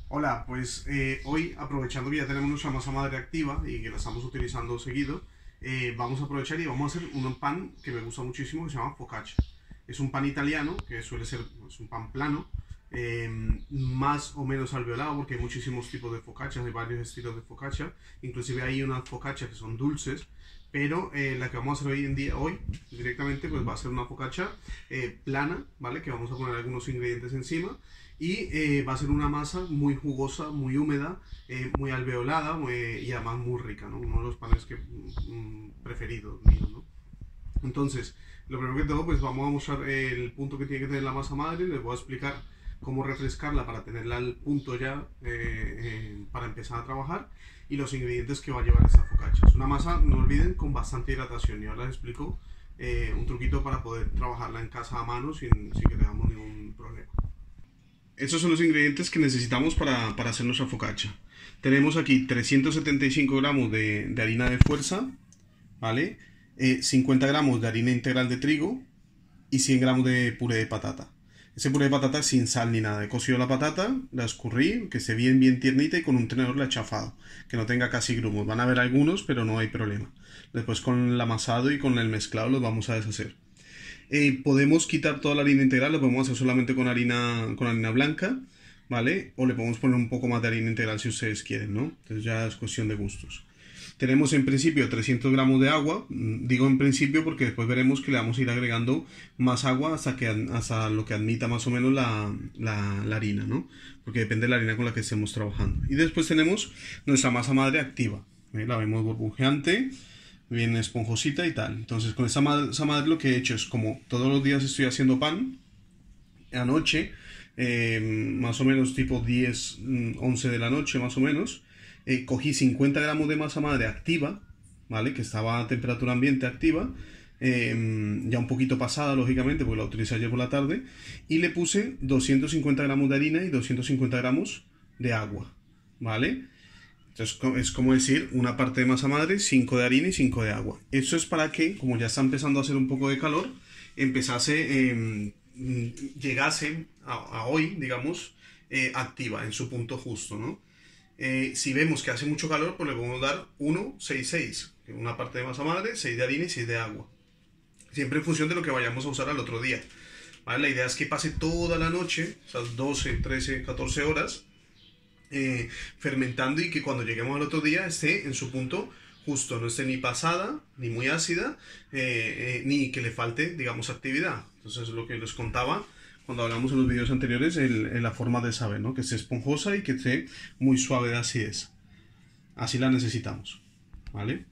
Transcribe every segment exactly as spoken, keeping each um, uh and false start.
Hola, pues eh, hoy aprovechando que ya tenemos nuestra masa madre activa y que la estamos utilizando seguido, eh, vamos a aprovechar y vamos a hacer un pan que me gusta muchísimo que se llama focaccia. Es un pan italiano que suele ser pues, un pan plano, eh, más o menos alveolado porque hay muchísimos tipos de focaccia, hay varios estilos de focaccia, inclusive hay unas focaccia que son dulces, pero eh, la que vamos a hacer hoy en día, hoy directamente, pues va a ser una focaccia eh, plana, ¿vale? Que vamos a poner algunos ingredientes encima y eh, va a ser una masa muy jugosa, muy húmeda, eh, muy alveolada muy, y además muy rica, ¿no? Uno de los panes que, mm, preferidos míos, ¿no? Entonces, lo primero que todo, pues vamos a mostrar el punto que tiene que tener la masa madre, les voy a explicar cómo refrescarla para tenerla al punto ya eh, eh, para empezar a trabajar y los ingredientes que va a llevar esta focaccia. Es una masa, no olviden, con bastante hidratación y ahora les explico eh, un truquito para poder trabajarla en casa a mano sin, sin que tengamos ningún problema. Estos son los ingredientes que necesitamos para, para hacer nuestra focaccia. Tenemos aquí trescientos setenta y cinco gramos de, de harina de fuerza, ¿vale? Eh, cincuenta gramos de harina integral de trigo y cien gramos de puré de patata. Ese puré de patata sin sal ni nada. He cocido la patata, la escurrí, que esté bien bien tiernita y con un tenedor la he chafado, que no tenga casi grumos. Van a haber algunos, pero no hay problema. Después con el amasado y con el mezclado los vamos a deshacer. Eh, podemos quitar toda la harina integral, lo podemos hacer solamente con harina, con harina blanca, ¿vale? O le podemos poner un poco más de harina integral si ustedes quieren, ¿no? Entonces ya es cuestión de gustos. Tenemos en principio trescientos gramos de agua, digo en principio porque después veremos que le vamos a ir agregando más agua hasta, que, hasta lo que admita más o menos la, la, la harina, ¿no? Porque depende de la harina con la que estemos trabajando. Y después tenemos nuestra masa madre activa, ¿eh? La vemos burbujeante, bien esponjosita y tal. Entonces con esta masa madre lo que he hecho es, como todos los días estoy haciendo pan, anoche, eh, más o menos tipo diez, once de la noche más o menos, eh, cogí cincuenta gramos de masa madre activa, ¿vale? Que estaba a temperatura ambiente activa, eh, ya un poquito pasada lógicamente porque la utilicé ayer por la tarde, y le puse doscientos cincuenta gramos de harina y doscientos cincuenta gramos de agua, ¿vale? Entonces es como decir una parte de masa madre, cinco de harina y cinco de agua. Eso es para que, como ya está empezando a hacer un poco de calor, empezase, eh, llegase a, a hoy, digamos, eh, activa en su punto justo, ¿no? Eh, si vemos que hace mucho calor, pues le podemos dar uno, seis, seis, una parte de masa madre, seis de harina y seis de agua. Siempre en función de lo que vayamos a usar al otro día, ¿vale? La idea es que pase toda la noche, esas doce, trece, catorce horas, Eh, fermentando y que cuando lleguemos al otro día esté en su punto justo, no esté ni pasada, ni muy ácida, eh, eh, ni que le falte, digamos, actividad. Entonces lo que les contaba cuando hablamos en los vídeos anteriores, el, el, la forma de saber, ¿no? Que esté esponjosa y que esté muy suave de acidez. Así la necesitamos, ¿vale?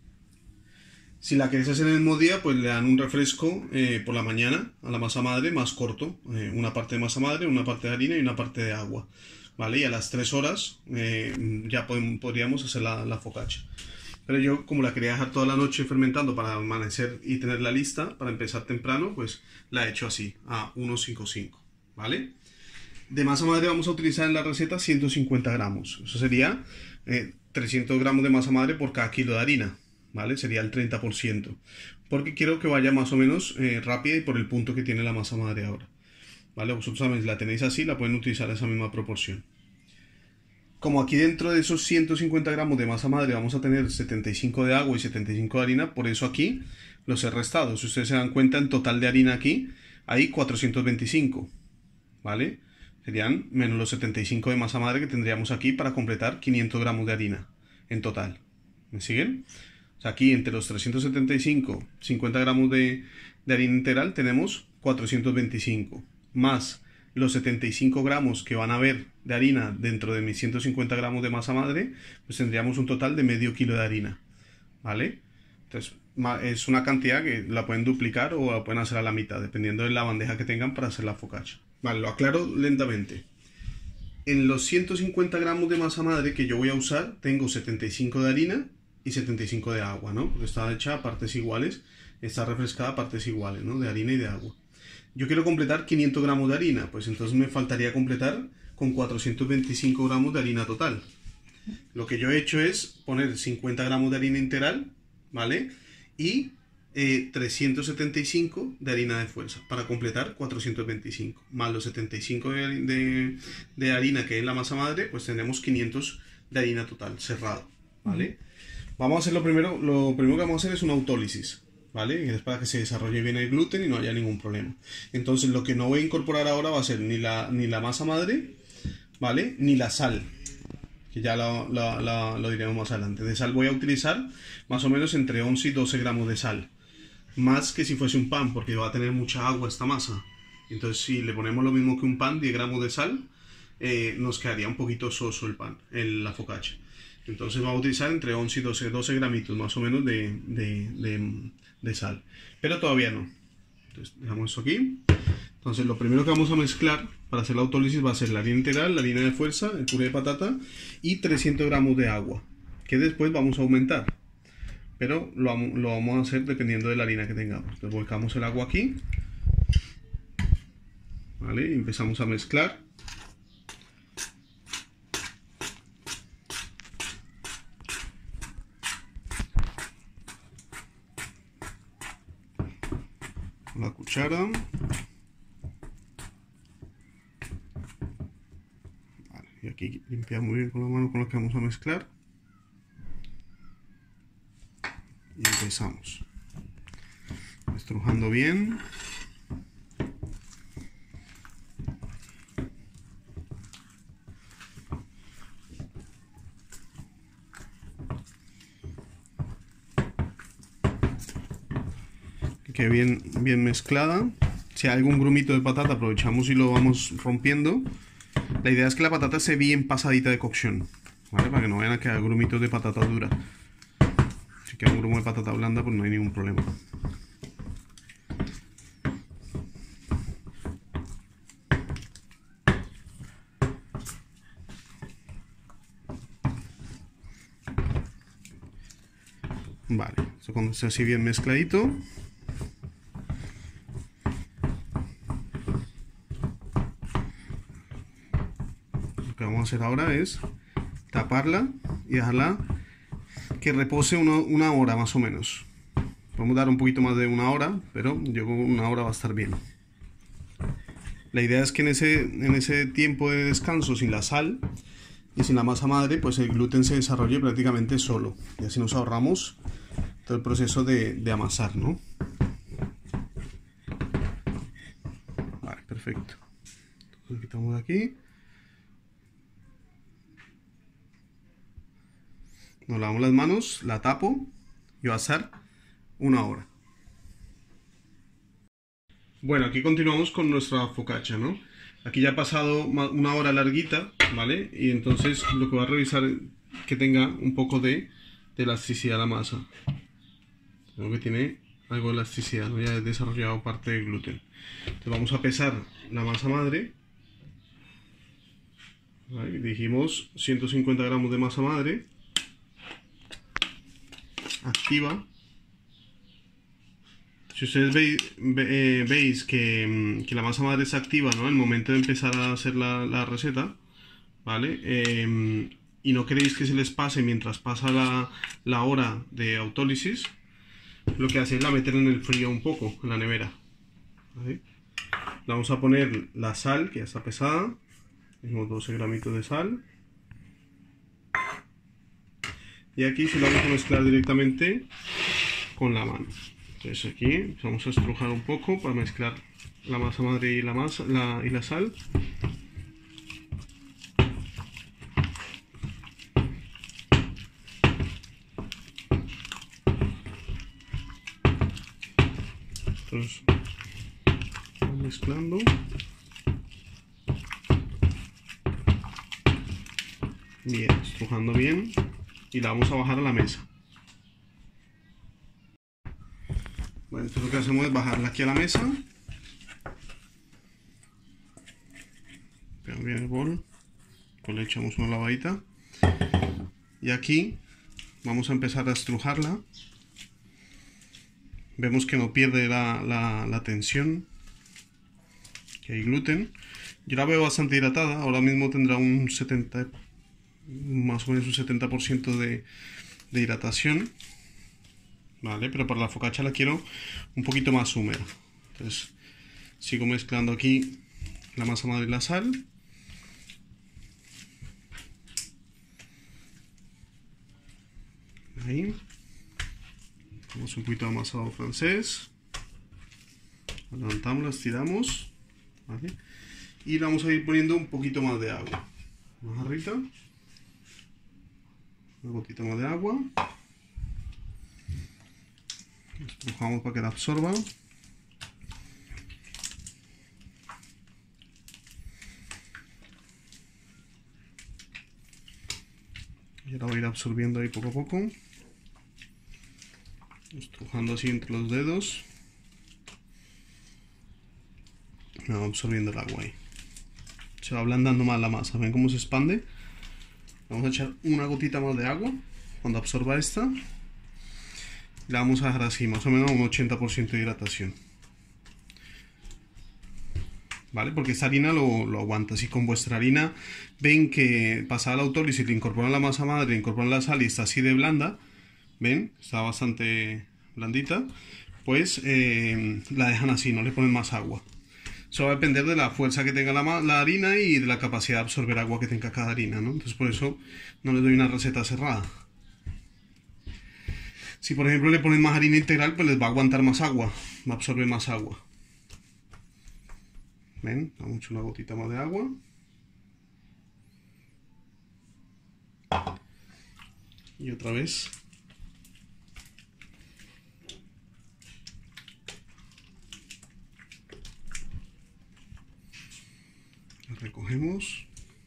Si la queréis hacer en el mismo día, pues le dan un refresco eh, por la mañana a la masa madre más corto, eh, una parte de masa madre, una parte de harina y una parte de agua, ¿vale? Y a las tres horas eh, ya podemos, podríamos hacer la, la focaccia. Pero yo, como la quería dejar toda la noche fermentando para amanecer y tenerla lista para empezar temprano, pues la he hecho así, a ciento cincuenta y cinco, ¿vale? De masa madre vamos a utilizar en la receta ciento cincuenta gramos. Eso sería eh, trescientos gramos de masa madre por cada kilo de harina, ¿vale? Sería el treinta por ciento. Porque quiero que vaya más o menos eh, rápida y por el punto que tiene la masa madre ahora, ¿vale? Vosotros también, si la tenéis así, la pueden utilizar esa misma proporción. Como aquí dentro de esos ciento cincuenta gramos de masa madre vamos a tener setenta y cinco de agua y setenta y cinco de harina, por eso aquí los he restado. Si ustedes se dan cuenta, en total de harina aquí hay cuatrocientos veinticinco, ¿vale? Serían menos los setenta y cinco de masa madre que tendríamos aquí para completar quinientos gramos de harina en total. ¿Me siguen? O sea, aquí entre los trescientos setenta y cinco, cincuenta gramos de, de harina integral tenemos cuatrocientos veinticinco, más los setenta y cinco gramos que van a haber de harina dentro de mis ciento cincuenta gramos de masa madre, pues tendríamos un total de medio kilo de harina, ¿vale? Entonces es una cantidad que la pueden duplicar o la pueden hacer a la mitad, dependiendo de la bandeja que tengan para hacer la focaccia. Vale, lo aclaro lentamente. En los ciento cincuenta gramos de masa madre que yo voy a usar, tengo setenta y cinco de harina y setenta y cinco de agua, ¿no? Porque está hecha a partes iguales, está refrescada a partes iguales, ¿no? De harina y de agua. Yo quiero completar quinientos gramos de harina, pues entonces me faltaría completar con cuatrocientos veinticinco gramos de harina total. Lo que yo he hecho es poner cincuenta gramos de harina integral, ¿vale? Y eh, trescientos setenta y cinco de harina de fuerza para completar cuatrocientos veinticinco, más los setenta y cinco de, de, de harina que es la masa madre, pues tenemos quinientos de harina total cerrado, ¿vale? Uh-huh. Vamos a hacer lo primero, lo primero que vamos a hacer es una autólisis, ¿vale? Y es para que se desarrolle bien el gluten y no haya ningún problema. Entonces lo que no voy a incorporar ahora va a ser ni la, ni la masa madre, ¿vale? Ni la sal, que ya lo, lo, lo, lo diremos más adelante. De sal voy a utilizar más o menos entre once y doce gramos de sal, más que si fuese un pan, porque va a tener mucha agua esta masa. Entonces si le ponemos lo mismo que un pan, diez gramos de sal, eh, nos quedaría un poquito soso el pan, el, la focaccia. Entonces vamos a utilizar entre once y doce, doce gramitos más o menos de, de, de, de sal, pero todavía no. Entonces dejamos eso aquí. Entonces lo primero que vamos a mezclar para hacer la autólisis va a ser la harina integral, la harina de fuerza, el puré de patata y trescientos gramos de agua, que después vamos a aumentar, pero lo, lo vamos a hacer dependiendo de la harina que tengamos. Entonces volcamos el agua aquí, ¿vale? Y empezamos a mezclar. La cuchara. Vale, y aquí limpiamos muy bien con la mano con la que vamos a mezclar. Y empezamos estrujando bien. Que quede bien, bien mezclada. Si hay algún grumito de patata, aprovechamos y lo vamos rompiendo. La idea es que la patata esté bien pasadita de cocción, ¿vale? Para que no vayan a quedar grumitos de patata dura. Si queda un grumo de patata blanda, pues no hay ningún problema. Vale, esto cuando esté así bien mezcladito. Lo que vamos a hacer ahora es taparla y dejarla que repose una, una hora más o menos. Podemos dar un poquito más de una hora, pero yo con una hora va a estar bien. La idea es que en ese, en ese tiempo de descanso, sin la sal y sin la masa madre, pues el gluten se desarrolle prácticamente solo. Y así nos ahorramos todo el proceso de, de amasar, ¿no? Vale, perfecto. Lo quitamos de aquí. Nos lavamos las manos, la tapo y va a estar una hora. Bueno, aquí continuamos con nuestra focaccia, ¿no? Aquí ya ha pasado una hora larguita, ¿vale? Y entonces lo que voy a revisar es que tenga un poco de, de elasticidad la masa. Creo que tiene algo de elasticidad, ¿no? Ya he desarrollado parte del gluten. Entonces vamos a pesar la masa madre. ¿Vale? Dijimos ciento cincuenta gramos de masa madre. Activa. Si ustedes veis, ve, eh, veis que, que la masa madre se activa, ¿no? En el momento de empezar a hacer la, la receta, ¿vale? Eh, y no queréis que se les pase mientras pasa la, la hora de autólisis, lo que hace es la meter en el frío un poco, en la nevera, ¿vale? Le vamos a poner la sal, que ya está pesada, tenemos doce gramitos de sal. Y aquí se lo vamos a mezclar directamente con la mano. Entonces aquí vamos a estrujar un poco para mezclar la masa madre y la, masa, la, y la sal. Entonces vamos mezclando. Bien, estrujando bien. Y la vamos a bajar a la mesa. Bueno, entonces lo que hacemos es bajarla aquí a la mesa. Pegamos bien el bol. Pues le echamos una lavadita. Y aquí vamos a empezar a estrujarla. Vemos que no pierde la, la, la tensión. Que hay gluten. Yo la veo bastante hidratada. Ahora mismo tendrá un setenta por ciento. Más o menos un setenta por ciento de, de hidratación, ¿vale? Pero para la focaccia la quiero un poquito más húmeda. Entonces sigo mezclando aquí la masa madre y la sal. Ahí. Tenemos un poquito de amasado francés. Lo levantamos, la estiramos, ¿vale? Y le vamos a ir poniendo un poquito más de agua. Una jarrita. Una gotita más de agua. Estrujamos para que la absorba. Y ahora voy a ir absorbiendo ahí poco a poco. Estrujando así entre los dedos. Me va absorbiendo el agua ahí. Se va ablandando más la masa. ¿Ven cómo se expande? Vamos a echar una gotita más de agua. Cuando absorba esta, la vamos a dejar así, más o menos un ochenta por ciento de hidratación. ¿Vale? Porque esta harina lo, lo aguanta. Si con vuestra harina ven que pasada el autólisis y le incorporan la masa madre, le incorporan la sal y está así de blanda, ¿ven? Está bastante blandita, pues eh, la dejan así, no le ponen más agua. Eso va a depender de la fuerza que tenga la, la harina y de la capacidad de absorber agua que tenga cada harina, ¿no? Entonces por eso no les doy una receta cerrada. Si por ejemplo le ponen más harina integral, pues les va a aguantar más agua, va a absorber más agua. ¿Ven? Vamos a echar una gotita más de agua. Y otra vez. La recogemos.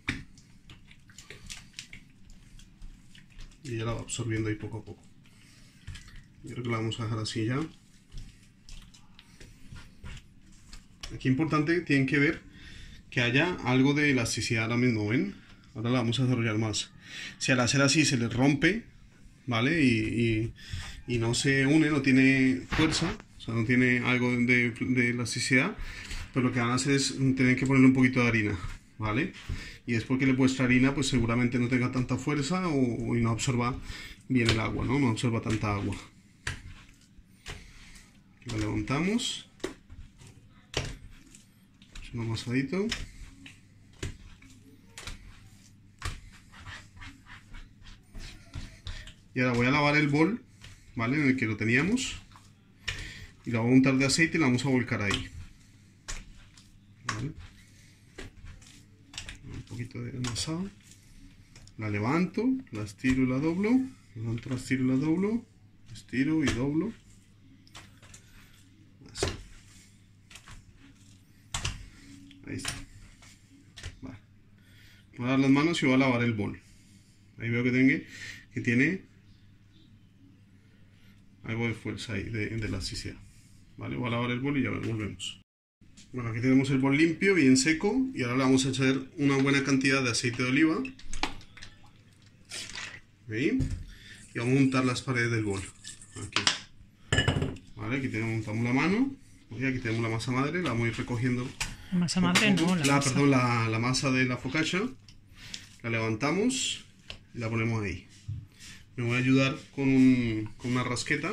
Y ya la va absorbiendo ahí poco a poco. Yo creo que la vamos a dejar así ya. Aquí importante, tienen que ver que haya algo de elasticidad ahora mismo, ¿ven? Ahora la vamos a desarrollar más. Si al hacer así se les rompe, ¿vale? Y, y, y no se une, no tiene fuerza, o sea, no tiene algo de, de elasticidad, pues lo que van a hacer es tener que ponerle un poquito de harina, ¿vale? Y es porque vuestra harina pues seguramente no tenga tanta fuerza o, y no absorba bien el agua, ¿no? No absorba tanta agua. La levantamos. Un amasadito. Y ahora voy a lavar el bol, ¿vale? En el que lo teníamos. Y la voy a untar de aceite y la vamos a volcar ahí. ¿Vale? Un poquito de amasado. La levanto, la estiro y la doblo. Levanto, la estiro y la doblo. Estiro y doblo. Así. Ahí está. Vale. Voy a dar las manos y voy a lavar el bol. Ahí veo que, tenga, que tiene algo de fuerza ahí, de, de elasticidad. Vale, voy a lavar el bol y ya volvemos. Bueno, aquí tenemos el bol limpio, bien seco. Y ahora le vamos a echar una buena cantidad de aceite de oliva. ¿Veis? Y vamos a untar las paredes del bol. Aquí. Vale, aquí tenemos, untamos la mano. Y aquí tenemos la masa madre, la vamos a ir recogiendo. La masa madre no, la, la masa. Perdón, la, la masa de la focaccia. La levantamos y la ponemos ahí. Me voy a ayudar con, un, con una rasqueta.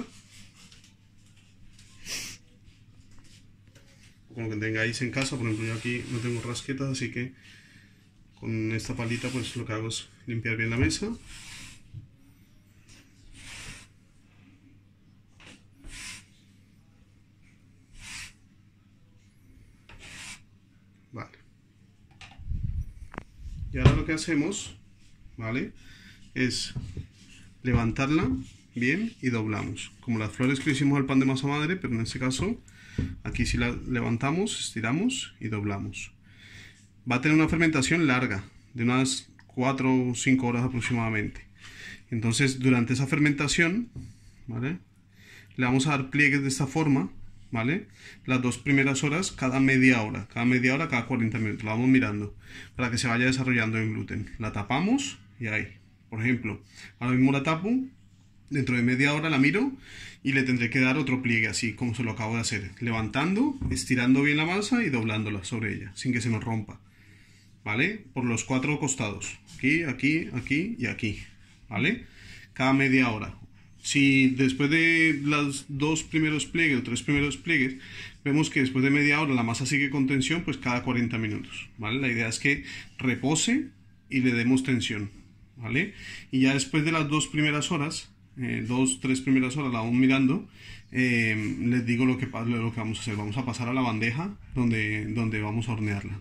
Con lo que tengáis en casa, por ejemplo yo aquí no tengo rasquetas, así que con esta palita pues lo que hago es limpiar bien la mesa. Vale. Y ahora lo que hacemos, ¿vale? Es levantarla bien y doblamos. Como las flores que hicimos al pan de masa madre, pero en este caso, aquí sí la levantamos, estiramos y doblamos. Va a tener una fermentación larga, de unas cuatro o cinco horas aproximadamente. Entonces, durante esa fermentación, ¿vale? Le vamos a dar pliegues de esta forma, ¿vale? Las dos primeras horas, cada media hora, cada media hora, cada cuarenta minutos, la vamos mirando para que se vaya desarrollando el gluten. La tapamos y ahí, por ejemplo, ahora mismo la tapo, dentro de media hora la miro y le tendré que dar otro pliegue, así como se lo acabo de hacer, levantando, estirando bien la masa y doblándola sobre ella, sin que se nos rompa, ¿vale? Por los cuatro costados, aquí, aquí, aquí y aquí, ¿vale? Cada media hora. Si después de los dos primeros pliegues o tres primeros pliegues vemos que después de media hora la masa sigue con tensión, pues cada cuarenta minutos, ¿vale? La idea es que repose y le demos tensión, ¿vale? Y ya después de las dos primeras horas, eh, dos, tres primeras horas la vamos mirando, eh, les digo lo que, lo que vamos a hacer. Vamos a pasar a la bandeja donde, donde vamos a hornearla.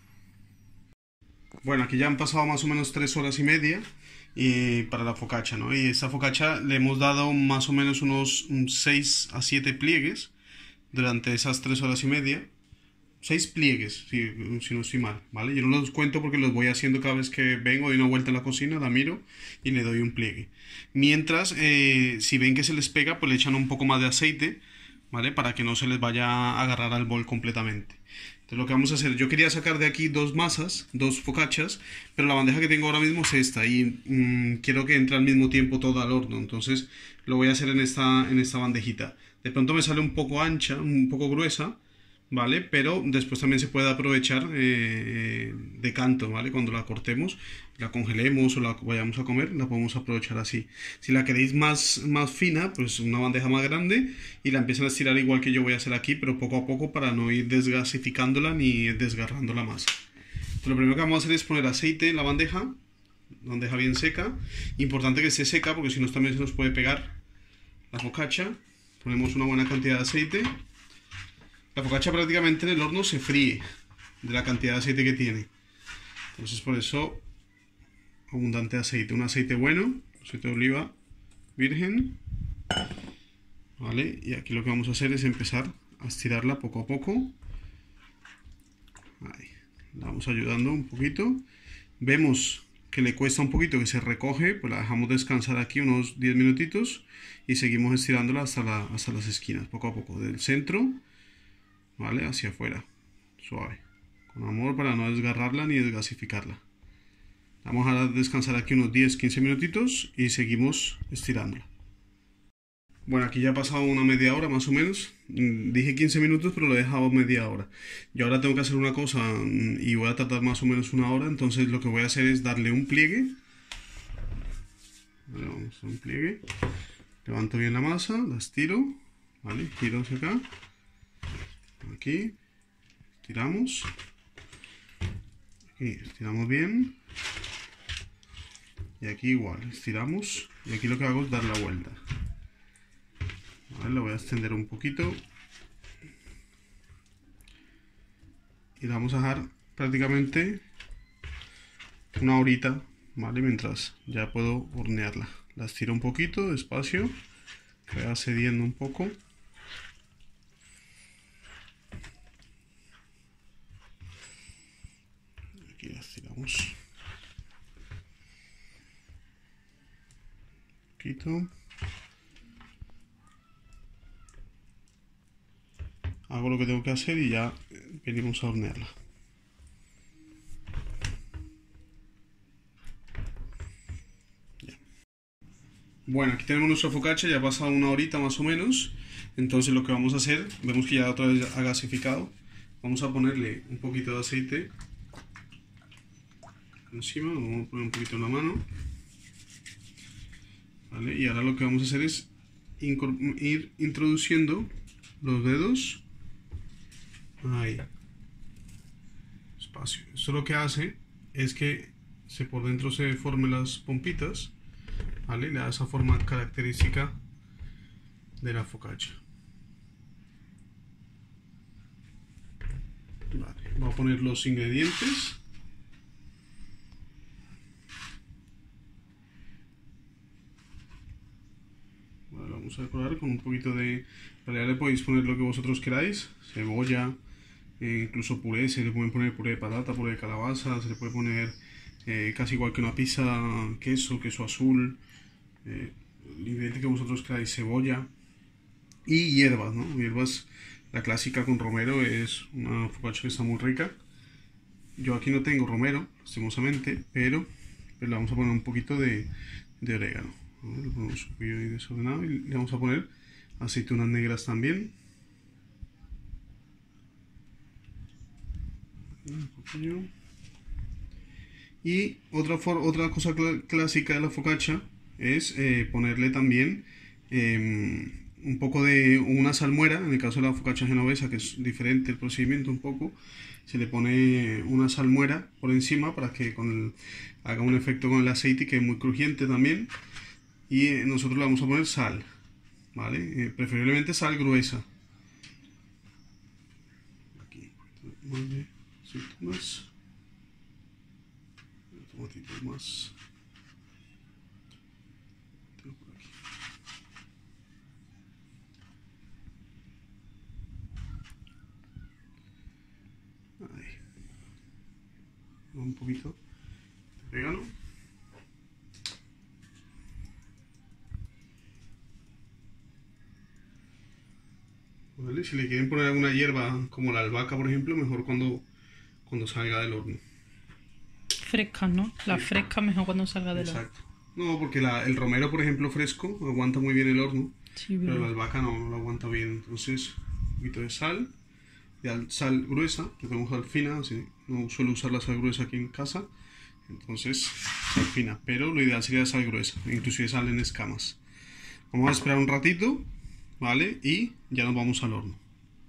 Bueno, aquí ya han pasado más o menos tres horas y media y para la focaccia, ¿no? Y esta focaccia le hemos dado más o menos unos seis a siete pliegues durante esas tres horas y media. seis pliegues, si, si no estoy mal, ¿vale? Yo no los cuento porque los voy haciendo cada vez que vengo, doy una vuelta en la cocina, la miro y le doy un pliegue. Mientras, eh, si ven que se les pega, pues le echan un poco más de aceite, ¿vale? Para que no se les vaya a agarrar al bol completamente. Entonces lo que vamos a hacer, yo quería sacar de aquí dos masas, dos focaccias, pero la bandeja que tengo ahora mismo es esta y mmm, quiero que entre al mismo tiempo todo al horno, entonces lo voy a hacer en esta, en esta bandejita. De pronto me sale un poco ancha, un poco gruesa, ¿vale? Pero después también se puede aprovechar eh, de canto, ¿vale? Cuando la cortemos, la congelemos o la vayamos a comer, la podemos aprovechar así. Si la queréis más, más fina, pues una bandeja más grande y la empiezan a estirar igual que yo voy a hacer aquí, pero poco a poco para no ir desgasificándola ni desgarrándola más. Entonces, lo primero que vamos a hacer es poner aceite en la bandeja, bandeja bien seca. Importante que esté seca porque si no también se nos puede pegar la focaccia. Ponemos una buena cantidad de aceite. La focaccia prácticamente en el horno se fríe de la cantidad de aceite que tiene. Entonces por eso abundante aceite. Un aceite bueno, aceite de oliva virgen. Vale, y aquí lo que vamos a hacer es empezar a estirarla poco a poco. Ahí, la vamos ayudando un poquito. Vemos que le cuesta un poquito que se recoge, pues la dejamos descansar aquí unos diez minutitos y seguimos estirándola hasta, la, hasta las esquinas, poco a poco, del centro, ¿vale? Hacia afuera, suave, con amor para no desgarrarla ni desgasificarla. Vamos a descansar aquí unos diez a quince minutitos y seguimos estirándola. Bueno, aquí ya ha pasado una media hora más o menos. Dije quince minutos, pero lo he dejado media hora. Yo ahora tengo que hacer una cosa y voy a tardar más o menos una hora. Entonces lo que voy a hacer es darle un pliegue. Vale, vamos a hacer un pliegue. Levanto bien la masa, la estiro. Vale, giro hacia acá. Aquí. Estiramos. Aquí estiramos bien. Y aquí igual, estiramos. Y aquí lo que hago es dar la vuelta. Vale, lo voy a extender un poquito y la vamos a dejar prácticamente una horita, ¿vale? Mientras ya puedo hornearla. La estiro un poquito despacio, que vaya cediendo un poco. Aquí la estiramos un poquito. Hago lo que tengo que hacer y ya venimos a hornearla. Ya. Bueno, aquí tenemos nuestra focaccia, ya ha pasado una horita más o menos. Entonces lo que vamos a hacer, vemos que ya otra vez ha gasificado. Vamos a ponerle un poquito de aceite encima, lo vamos a poner un poquito en la mano. ¿Vale? Y ahora lo que vamos a hacer es ir introduciendo los dedos. Ahí, espacio. Esto lo que hace es que se por dentro se formen las pompitas, ¿vale? Le da esa forma característica de la focaccia. Vale, voy a poner los ingredientes. Vale, vamos a decorar con un poquito de... En realidad le podéis poner lo que vosotros queráis, cebolla. Eh, incluso puré, se le pueden poner puré de patata, puré de calabaza, se le puede poner eh, casi igual que una pizza, queso, queso azul, eh, el ingrediente que vosotros queráis, cebolla y hierbas, ¿no? Hierbas, la clásica con romero es una focaccia que está muy rica. Yo aquí no tengo romero, lastimosamente, pero pues le vamos a poner un poquito de, de orégano, ¿no? Le ponemos un poquito ahí desordenado y le vamos a poner aceitunas negras también. Y otra, otra cosa cl clásica de la focaccia es eh, ponerle también eh, un poco de una salmuera, en el caso de la focaccia genovesa, que es diferente el procedimiento un poco, se le pone una salmuera por encima para que con el, haga un efecto con el aceite y quede muy crujiente también. Y eh, nosotros le vamos a poner sal, ¿vale? Eh, preferiblemente sal gruesa. Aquí, un poquito más. Un tomatito más. Tengo por aquí. Ahí. Un poquito de orégano. ¿Vale? Si le quieren poner alguna hierba como la albahaca, por ejemplo, mejor cuando, cuando salga del horno. Fresca, ¿no? La sí. Fresca mejor cuando salga del horno. Exacto. No, porque la, el romero, por ejemplo, fresco, aguanta muy bien el horno, sí, pero la albahaca no, no lo aguanta bien. Entonces, un poquito de sal, de sal gruesa, que tenemos sal fina, así, no suelo usar la sal gruesa aquí en casa, entonces sal fina, pero lo ideal sería sal gruesa, inclusive sal en escamas. Vamos a esperar un ratito, ¿vale? Y ya nos vamos al horno.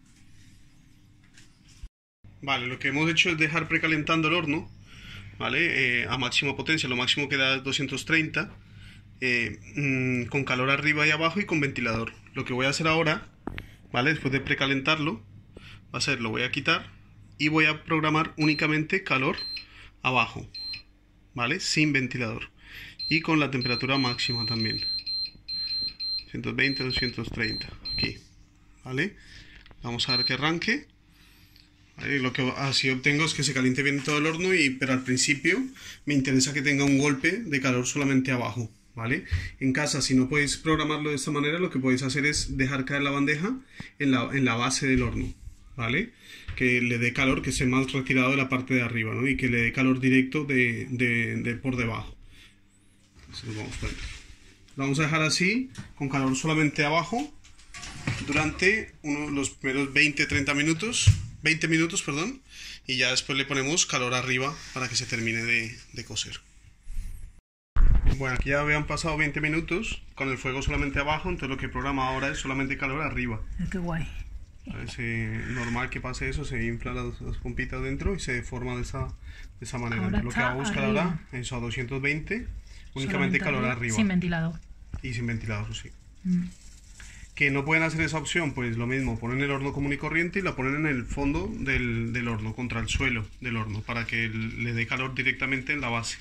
Vale, lo que hemos hecho es dejar precalentando el horno, ¿vale? Eh, a máxima potencia, lo máximo que da es doscientos treinta, eh, mmm, con calor arriba y abajo y con ventilador. Lo que voy a hacer ahora, ¿vale? Después de precalentarlo, va a ser, lo voy a quitar y voy a programar únicamente calor abajo, ¿vale? Sin ventilador y con la temperatura máxima también. ciento veinte, doscientos treinta, aquí, ¿vale? Vamos a ver que arranque. ¿Vale? Lo que así obtengo es que se caliente bien todo el horno, y, pero al principio me interesa que tenga un golpe de calor solamente abajo, ¿vale? En casa, si no podéis programarlo de esta manera, lo que podéis hacer es dejar caer la bandeja en la, en la base del horno, ¿vale? Que le dé calor, que esté más retirado de la parte de arriba, ¿no? Y que le dé calor directo de, de, de por debajo. Entonces lo vamos a poner. Lo vamos a dejar así, con calor solamente abajo, durante uno, los primeros veinte a treinta minutos, veinte minutos, perdón, y ya después le ponemos calor arriba para que se termine de, de cocer. Bueno, aquí ya habían pasado veinte minutos con el fuego solamente abajo, entonces lo que programa ahora es solamente calor arriba. Qué guay. Es eh, normal que pase eso, se inflan las, las pompitas dentro y se deforma de esa, de esa manera. Entonces, lo que va a buscar arriba. Ahora es a doscientos veinte, únicamente calor arriba. arriba. Sin ventilador. Y sin ventilador, sí. Mm. Que no pueden hacer esa opción, pues lo mismo, ponen el horno común y corriente y la ponen en el fondo del, del horno, contra el suelo del horno, para que le dé calor directamente en la base.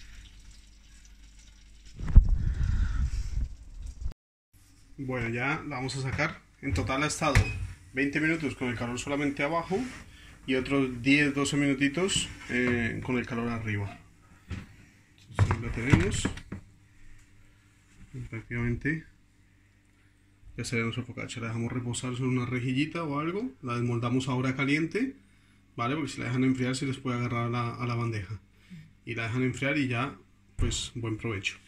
Bueno, ya la vamos a sacar. En total ha estado veinte minutos con el calor solamente abajo y otros diez a doce minutitos eh, con el calor arriba. Entonces la tenemos. Prácticamente ya sería nuestra focaccia. La dejamos reposar sobre una rejillita o algo, la desmoldamos ahora caliente, ¿vale? Porque si la dejan enfriar se les puede agarrar a la, a la bandeja, y la dejan enfriar y ya, pues buen provecho.